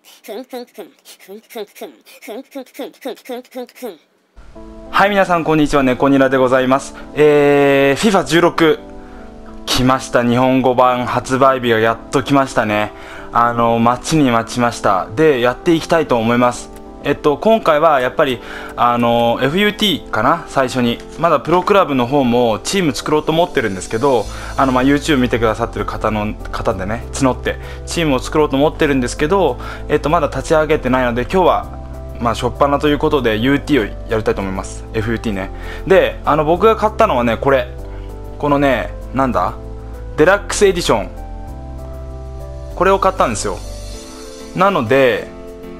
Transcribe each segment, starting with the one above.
はい、皆さんこんにちは、猫ニラでございます。FIFA16 来ました。日本語版発売日がやっと来ましたね。待ちに待ちました。で、やっていきたいと思います。今回はやっぱりFUT かな。最初にまだプロクラブの方もチーム作ろうと思ってるんですけど、YouTube 見てくださってる方でね、募ってチームを作ろうと思ってるんですけど、まだ立ち上げてないので、今日は初っ端ということで UT をやりたいと思います。 FUT ね。で、僕が買ったのはね、このね、なんだ、デラックスエディション、これを買ったんですよ。なので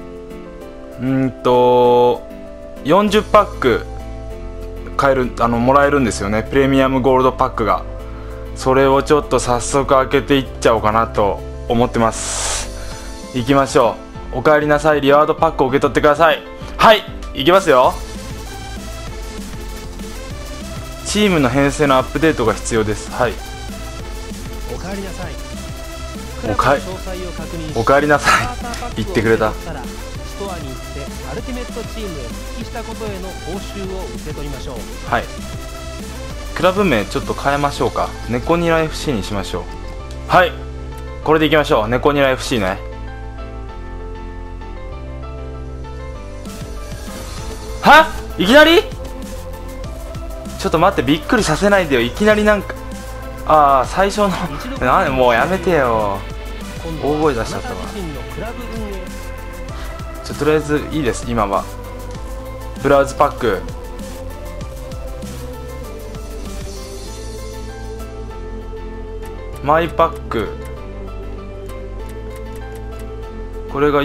40パック買える、もらえるんですよね、プレミアムゴールドパックが。それをちょっと早速開けていっちゃおうかなと思ってます。行きましょう。おかえりなさい。リワードパックを受け取ってください。はい、行きますよ。チームの編成のアップデートが必要です。はい、 おかえりなさい。 おかえりなさい。言ってくれた。 ストアに行ってアルティメットチームへ復帰したことへの報酬を受け取りましょう。 はい、クラブ名ちょっと変えましょうか。猫ニラ FC にしましょう。はい、これでいきましょう。猫ニラ FC ね。はいきなりちょっと待って、びっくりさせないでよ。いきなりなんか最初のもうやめてよ。大声出しちゃったわ。とりあえずいいです。今はブラウズパック、マイパック、これが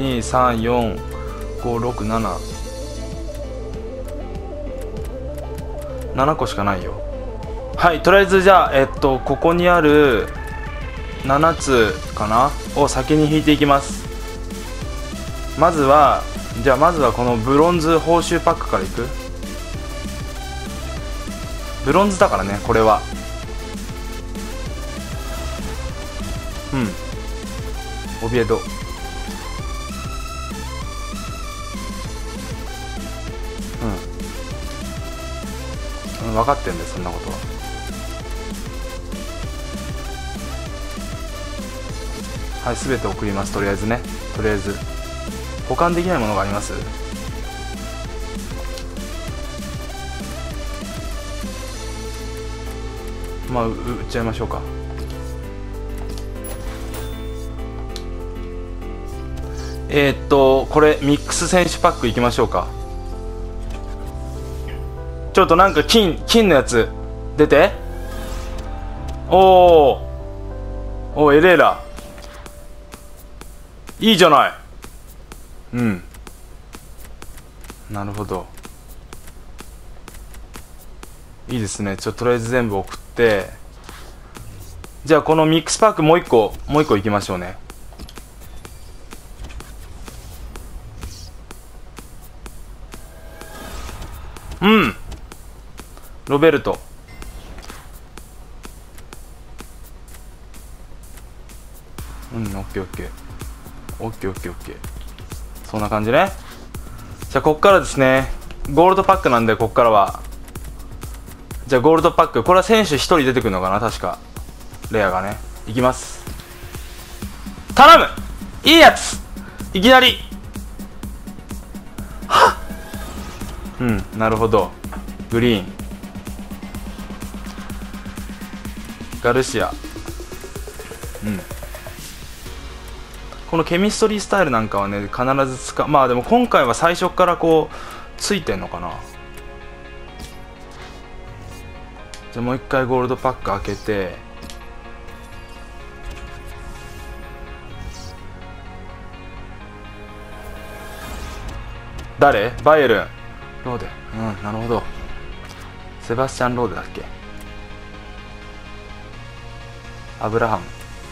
1234567個しかないよ。はい、とりあえずじゃあここにある7つかなを先に引いていきます。まずはこのブロンズ報酬パックからいく。ブロンズだからね、これは。オビエド、分かってんだよ、そんなことは。はい、全て送ります。とりあえずね、保管できないものがあります？売っちゃいましょうか。これミックス選手パックいきましょうか。ちょっとなんか金のやつ出て。おエレーラいいじゃない。なるほど、いいですね。とりあえず全部送って、じゃあこのミックスパックもう一個いきましょうね。ロベルト、オッケーオッケー、そんな感じね。じゃあこっからですね、ゴールドパックなんで、こっからはじゃあゴールドパック、これは選手1人出てくるのかな、確かレアがね。いきます。頼む、いいやつ、いきなり。なるほど。グリーン、ガルシア、このケミストリースタイルなんかはね、必ず使う。でも今回は最初からこうついてんのかな。じゃあもう一回ゴールドパック開けて、誰？バイエルン、ローデ、なるほど。セバスチャン・ローデだっけ。アブラハム、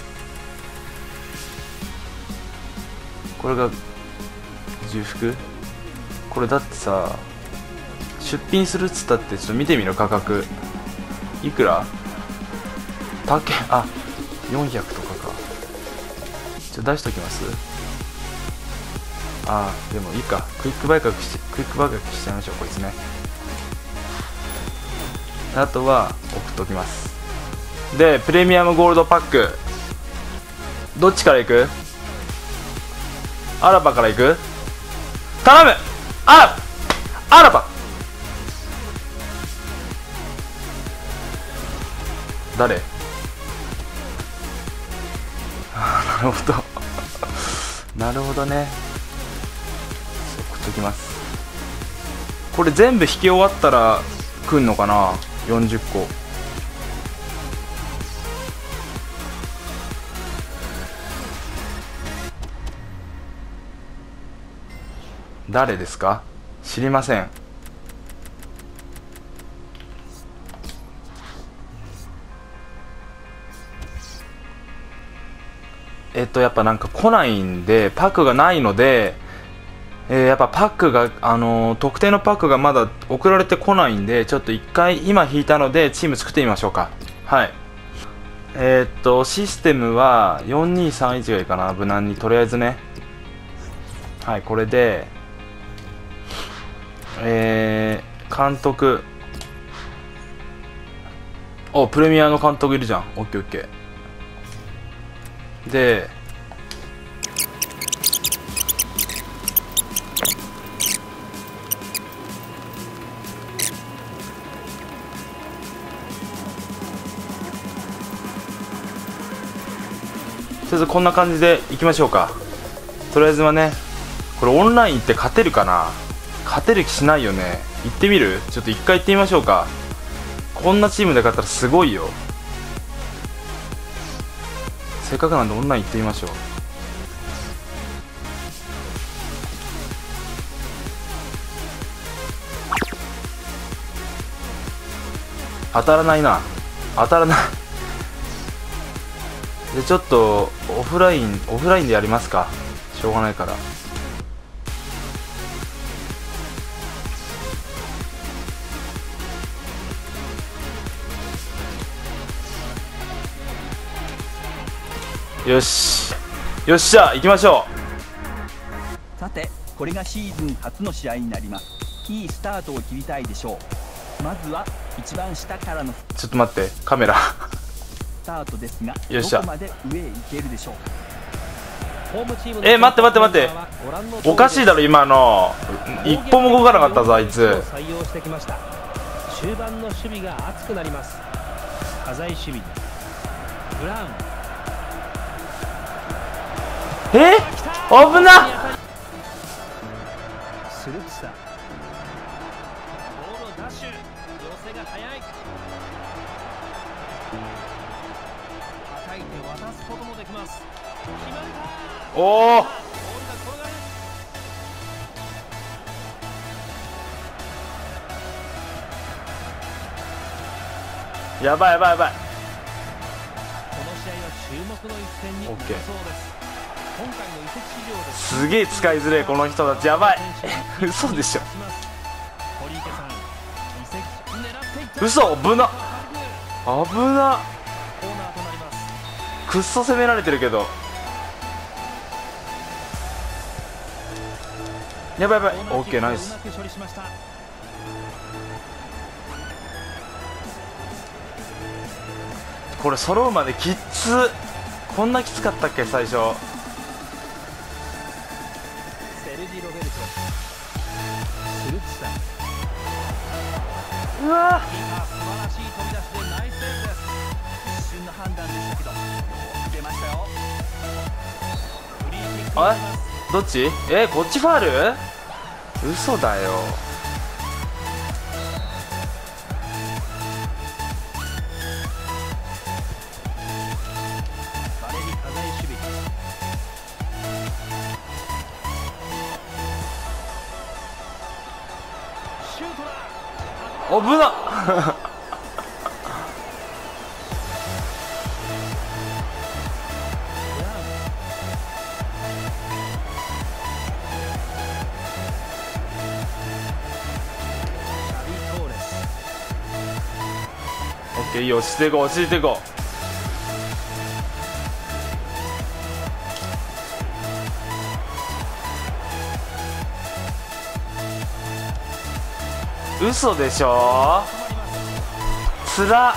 これが重複。これだってさ、出品するっつったって、ちょっと見てみろ、価格いくら。高え。400とかか。出しときます。 ああ、でもいいか。クイック売却しちゃいましょう、こいつね。あとは送っときます。でプレミアムゴールドパック、どっちから行く？アラバから行く？頼む！アラバ誰？なるほどなるほどね。送っときます。これ全部引き終わったら来んのかな。40個。誰ですか？知りません。やっぱなんか来ないんで、パックがないので、やっぱパックが、特定のパックがまだ送られてこないんで、ちょっと一回今引いたのでチーム作ってみましょうか。はい。システムは4231がいいかな、無難に。とりあえずね。はい、これで監督、お、プレミアの監督いるじゃん。オッケーオッケー。でとりあえずこんな感じでいきましょうか。とりあえずはね、これオンライン行って勝てるかな。勝てる気しないよね。行ってみる？ちょっと一回行ってみましょうか。こんなチームで勝ったらすごいよ。せっかくなんでオンライン行ってみましょう。当たらないな。当たらないで、ちょっとオフラインでやりますか。しょうがないから。よしよっしゃ、行きましょさて、これがシーズン初の試合になります。いいスタートを切りたいでしょう。まずは一番下からのう。ちょっと待って、カメラスタートですが、 よっしゃ。 どこまで上へ行けるでしょう。 待って待って待って、おかしいだろ今の。一歩も動かなかったぞあいつ。 採用してきました。終盤の守備が熱くなります。浅い守備、ブラウン、 危なっ。 スルクサ、ボールをダッシュ、寄せが速い。叩いて渡すこともできます。決まった。 おお、 ボールが転がる。 やばいやばいやばい。 この試合は注目の一戦になりそうです。今回の移籍市場ですげえ使いづれえこの人たち。やばい嘘でしょ。 堀池さん、移籍狙っていった。 嘘、危な危な。 コーナーとなります。 くっそ攻められてるけど。やばいやばい。オッケー、ナイス。これ揃うまできっつ。こんなきつかったっけ最初。 セルジ・ロベルト、スルクサ、 うわキーパー素晴らしい飛び出しでナイスセーブです。 一瞬の判断でしたけど、よく出ましたよ。 フリーキックになります。 どっち？こっちファール？嘘だよ。 バレリ・カザイ守備、シュートだ。 危なっオッケー、いいよ、落ち着いていこう落ち着いていこ嘘でしょ。つらっ、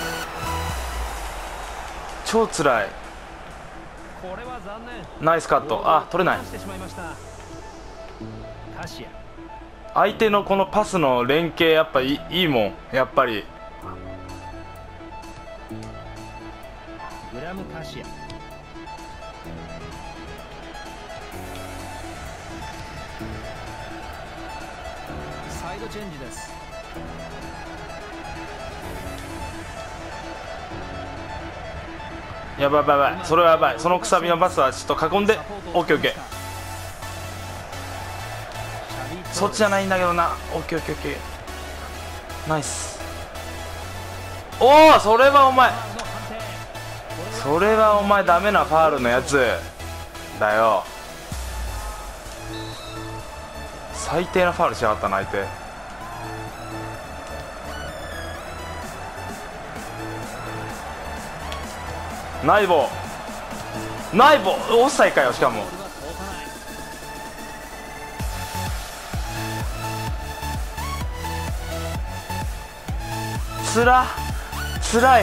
超つらい。 これは残念。 ナイスカット。あ、取れない。 してしまいました。カシア。 相手のこのパスの連携やっぱいいもん、やっぱり。 グラムカシア。サイドチェンジです。 やばいやばいやばい、それはやばい。そのくさびのパスはちょっと囲んで。オッケーオッケー。そっちじゃないんだけどな。オッケーオッケーオッケー。ナイス。おお、それはお前、それはお前ダメなファールのやつだよ。最低なファウルしやがったな、相手。ナイボナイボオフサイかよ。しかもつらい。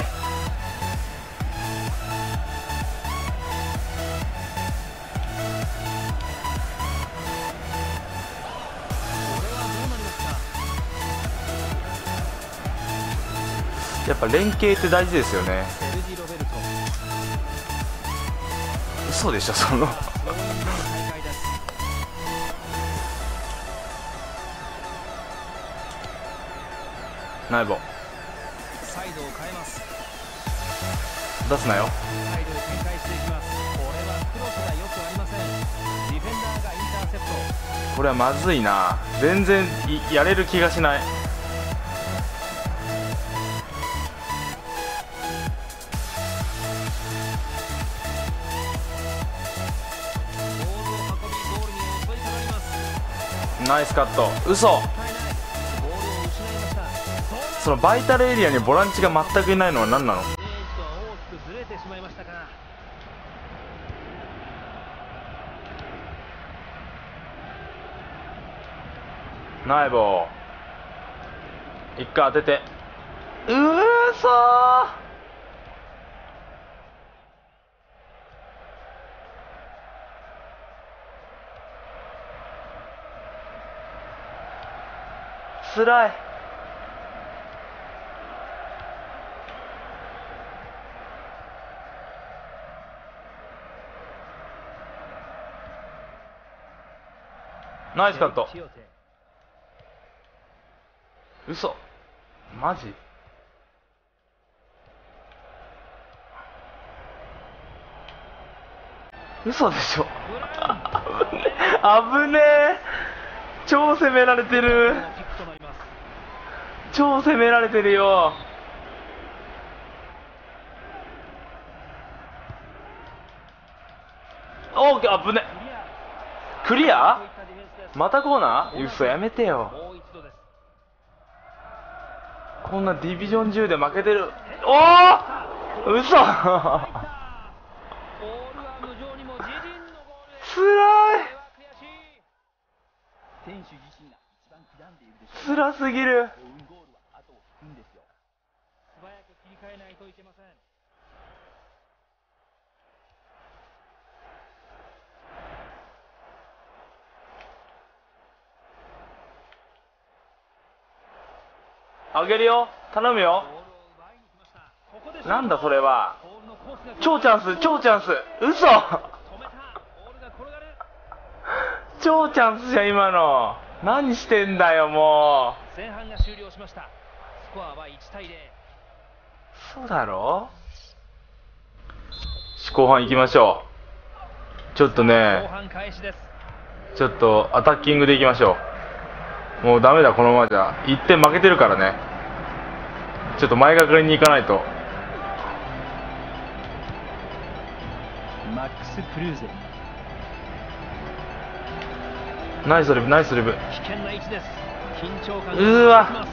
やっぱ連携って大事ですよね。嘘でしょ、そのナイボサイドを変えます。 出すなよ。 サイドを展開していきます。これはクロスがよくありません。ディフェンダーがインターセプト。 これはまずいな。全然やれる気がしない。ナイスカット。嘘。そのバイタルエリアにボランチが全くいないのは何なの。ナイボー一回当てて。うそー。つらい。ナイスカット。嘘。マジ。嘘でしょ。危ねえ。超攻められてる。超攻められてるよ。オーケー。危ね。クリア。またコーナー。嘘やめてよ。こんなディビジョン10で負けてる。おお嘘。つらい。つらすぎる。あげるよ。頼むよ。なんだそれは。超チャンス、超チャンス。嘘。超チャンスじゃん今の。何してんだよもう。 前半が終了しました。スコアは1対0。 そうだろ。後半行きましょう。ちょっとね、ちょっとアタッキングでいきましょう。もうダメだこのままじゃ。1点負けてるからね。ちょっと前がかりに行かないと。 マックス・クルーゼ。 ナイスリブ、ナイスリブ。 危険な位置です。緊張感がうわ。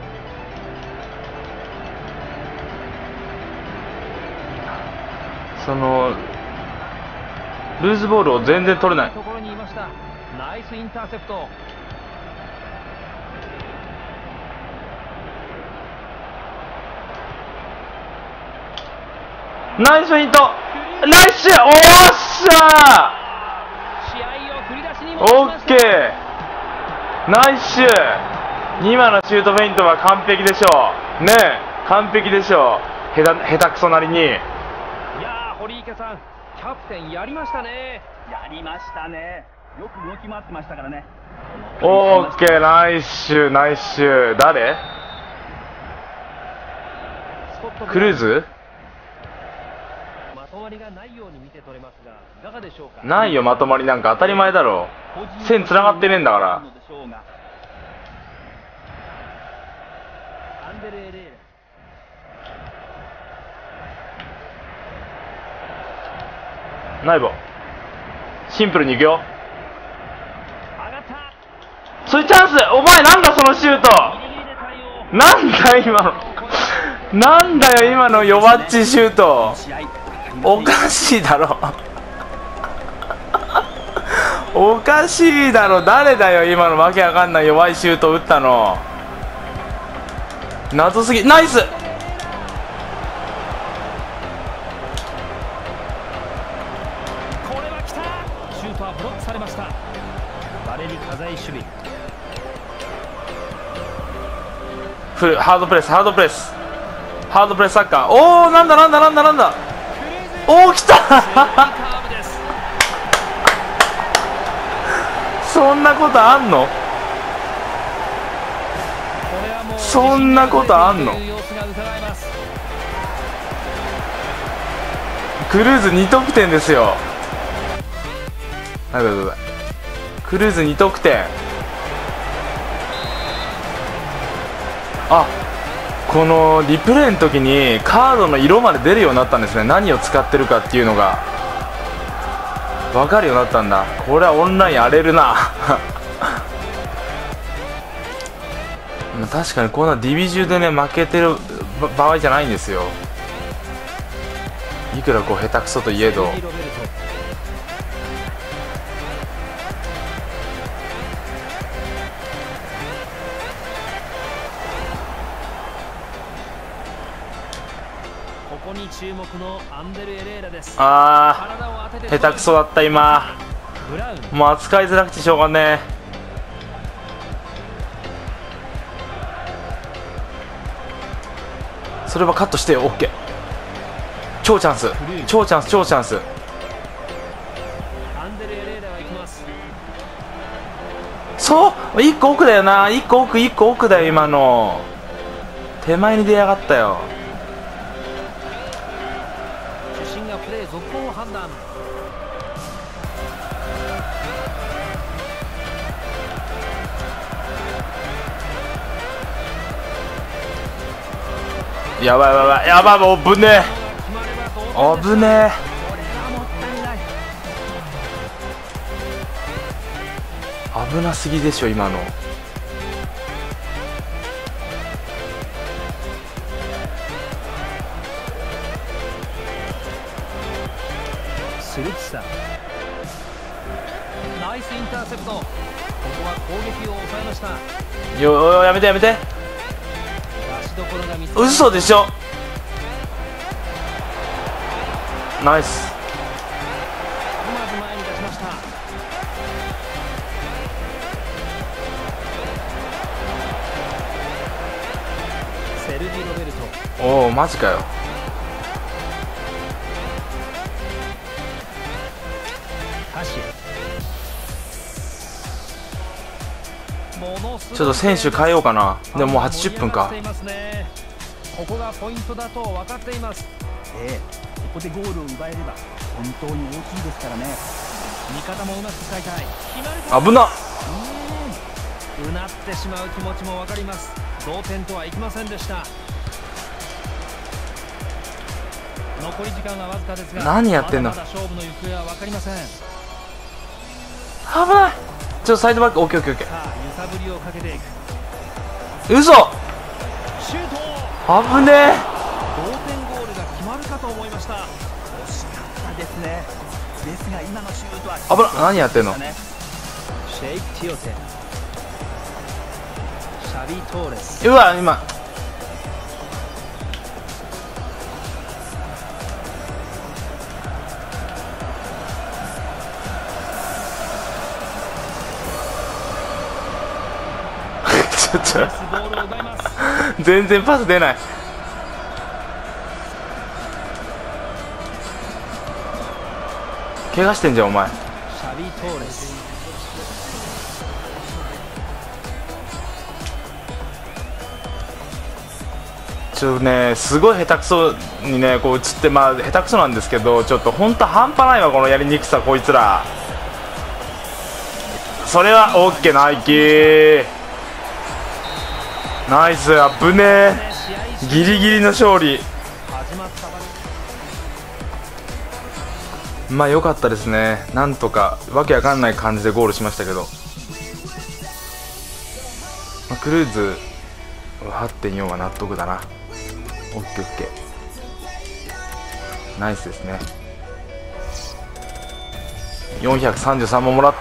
そのルーズボールを全然取れない。 ところにいました。ナイスインターセプト。 ナイスフェイント、ナイス、おっしゃ試合を振り出しにー、 戻しオッケました。 ー、ナイスシュー。今のシュートフェイントは完璧でしょうねえ、完璧でしょう。下手くそなりに。 いやー、堀池さん、キャプテンやりましたね。 やりましたね。よく動き回ってましたからね。 オッケー、ナイスシュー、ナイスシュー。誰？ スコットクルーズ？ まとまりがないように見て取れますが、いかがでしょうか。 ないよ、まとまりなんか当たり前だろ。線繋がってねえんだから。 アンデレ・エレーラ。 ナイボシンプルにいくよ。 上がった。 それチャンス。お前なんだそのシュート。 ギリギリで対応。 なんだ今の。なんだよ今の弱っちシュート。おかしいだろ。おかしいだろ。誰だよ今のわけわかんない弱いシュート打ったの。謎すぎ。ナイス。 これは来た。シュートはブロックされました。バレリカザイ守備。 フルハードプレス、ハードプレス、ハードプレスサッカー。おお、なんだなんだなんだなんだ。おお、来た。 カーブです。 そんなことあんの。 これはもうそんなことあんの。 という様子が伺えます。 クルーズ2得点ですよ。はいはいはいはい。クルーズ2得点。あ、このリプレイの時にカードの色まで出るようになったんですね。何を使ってるかっていうのが分かるようになったんだ。これはオンライン荒れるな。確かにこんなディビジュでね負けてる場合じゃないんですよ。いくらこう下手くそといえど。 セルギロベルト。ここに注目のアンデル・エレーラです。 あ体を当ててー、下手くそだった今。 ブラウン。 もう扱いづらくてしょうがねえ。それはカットしてよ。 OK。 超チャンス、超チャンス、超チャンス。 アンデル・エレーラが行きます。 そう、1個奥だよな。1個奥、1個奥だよ今の。手前に出やがったよ。 主審がプレー続行を判断。 やばいやばいやばい、もうぶね決まれば同点です。 え、危ねえ。 これはもったいない。 危なすぎでしょ今の。 スルツサ。ナイスインターセプト。ここは攻撃を抑えました。 よやめてやめて。 出しどころが見つかり嘘でしょ。ナイス。 うまず前に出しました。セルギ・ロベルト。 おお、マジかよ。 タシエ。 ちょっと選手変えようかな。でももう80分か。 ここがポイントだと分かっています。 ここでゴールを奪えれば本当に大きいですからね。 味方もうまく使いたい。決まるか。 危なっ。 うなってしまう気持ちも分かります。同点とはいきませんでした。残り時間はわずかですが、 何やってんの。 まだまだ勝負の行方は分かりません。 危ない。ちょっとサイドバック。オッケーオッケーオッケさあ揺さぶりをかけていく。 ー。嘘。 シュート。 危ねえ。 同点ゴールが決まるかと思いました。 惜しかったですね。ですが今のシュートは危な。何やってんの。 シェイク・ティオテ。シャビ・トーレス。 うわ今。 ナイスボールを奪います。 全然パス出ない。怪我してんじゃんお前。 シャビトーレス。 ちょっとね、すごい下手くそにねこう映って、まあ下手くそなんですけど、ちょっと本当半端ないわこのやりにくさこいつら。それはオッケー、ナイキーナイス、あぶねえ、ギリギリの勝利。 始まったばかり。 まあ良かったですね。なんとかわけわかんない感じでゴールしましたけど、まあ、クルーズ 8.4 は納得だな。オッケーオッケー、ナイスですね。433ももらった。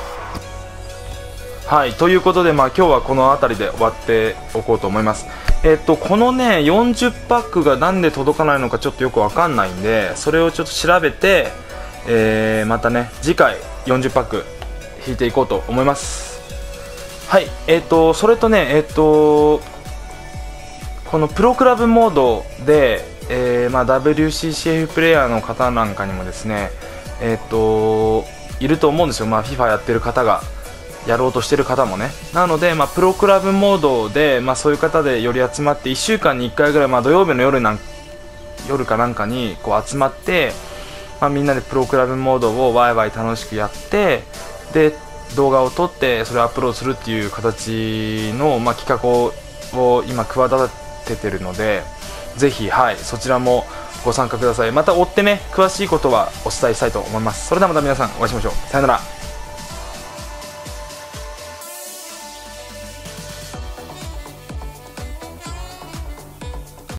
はい、ということで、まあ、今日はこの辺りで終わっておこうと思います。このね40パックがなんで届かないのかちょっとよくわかんないんで、それをちょっと調べて、またね次回40パック引いていこうと思います。はい、それとねこのプロクラブモードで、まあ、WCCF プレイヤーの方なんかにもですねいると思うんですよ、まあ、FIFA やってる方が、やろうとしてる方もね。なので、まあ、プロクラブモードで、まあ、そういう方でより集まって1週間に1回ぐらい、まあ、土曜日の夜かなんかにこう集まって、まあ、みんなでプロクラブモードをワイワイ楽しくやって、で動画を撮ってそれをアップロードするっていう形の、まあ、企画を今企ててるので、ぜひ、はい、そちらもご参加ください。また追ってね詳しいことはお伝えしたいと思います。それではまた皆さんお会いしましょう。さよなら。